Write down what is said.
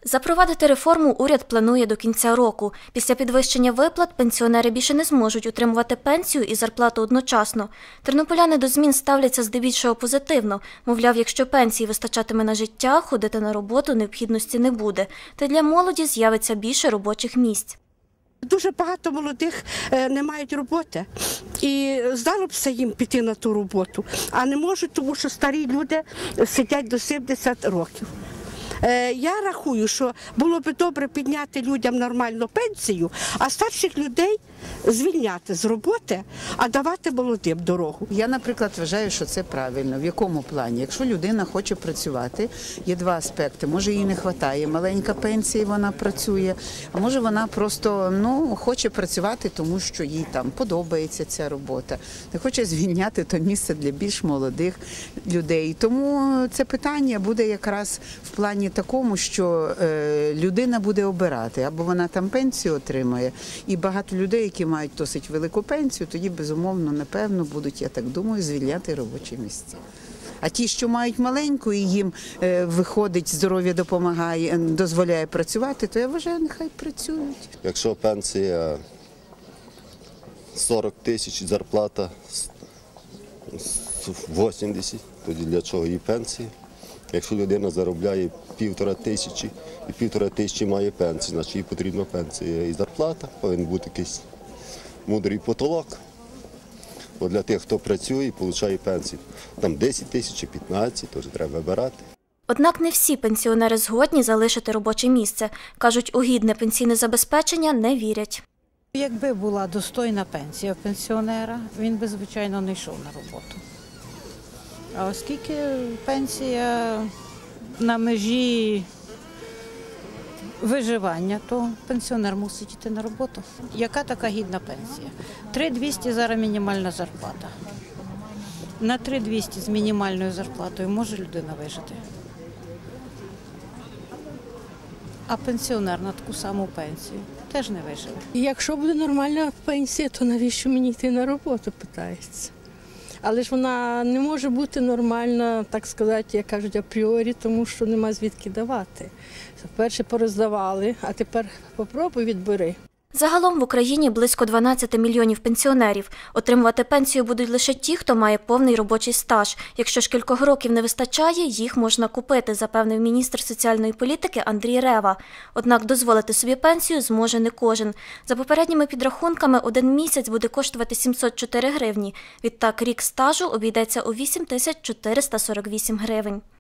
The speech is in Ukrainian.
Запровадити реформу уряд планує до кінця року. Після підвищення виплат пенсіонери більше не зможуть отримувати пенсію і зарплату одночасно. Тернополяни до змін ставляться здебільшого позитивно. Мовляв, якщо пенсії вистачатиме на життя, ходити на роботу необхідності не буде. Та для молоді з'явиться більше робочих місць. Дуже багато молодих не мають роботи і здалося їм піти на ту роботу, а не можуть, тому що старі люди сидять до 70 років. Я рахую, що було б добре підняти людям нормальну пенсію, а старших людей звільняти з роботи, а давати молодим дорогу. Я, наприклад, вважаю, що це правильно. В якому плані? Якщо людина хоче працювати, є два аспекти. Може, їй не вистачає маленька пенсія, вона працює, а може вона просто хоче працювати, тому що їй там подобається ця робота. Не хоче звільняти то місце для більш молодих людей. Тому це питання буде якраз в плані такому, що людина буде обирати, або вона там пенсію отримає, і багато людей, які мають досить велику пенсію, тоді, безумовно, напевно, будуть, я так думаю, звільняти робочі місця. А ті, що мають маленьку і їм виходить, здоров'я допомагає, дозволяє працювати, то я вважаю, нехай працюють. Якщо пенсія 40 тисяч, зарплата 80, тоді для чого їй пенсія? Якщо людина заробляє 1500 і 1500 має пенсію, значить їй потрібна пенсія і зарплата, повинен бути якийсь мудрий потолок. Бо для тих, хто працює і отримує пенсію, там 10 тисяч, 15, теж треба вибирати. Однак не всі пенсіонери згодні залишити робоче місце. Кажуть, у гідне пенсійне забезпечення не вірять. Якби була достойна пенсія в пенсіонера, він би, звичайно, не йшов на роботу. А оскільки пенсія на межі виживання, то пенсіонер мусить йти на роботу. Яка така гідна пенсія? 3200 зараз мінімальна зарплата. На 3200 з мінімальною зарплатою може людина вижити. А пенсіонер на таку саму пенсію теж не виживе. Якщо буде нормальна пенсія, то навіщо мені йти на роботу, питається. Але ж вона не може бути нормальна, так сказати, як кажуть, апріорі, тому що нема звідки давати. Вперше пороздавали, а тепер попробуй відбери. Загалом в Україні близько 12 мільйонів пенсіонерів. Отримувати пенсію будуть лише ті, хто має повний робочий стаж. Якщо ж кількох років не вистачає, їх можна купити, запевнив міністр соціальної політики Андрій Рева. Однак дозволити собі пенсію зможе не кожен. За попередніми підрахунками, один місяць буде коштувати 704 гривні. Відтак рік стажу обійдеться у 8448 гривень.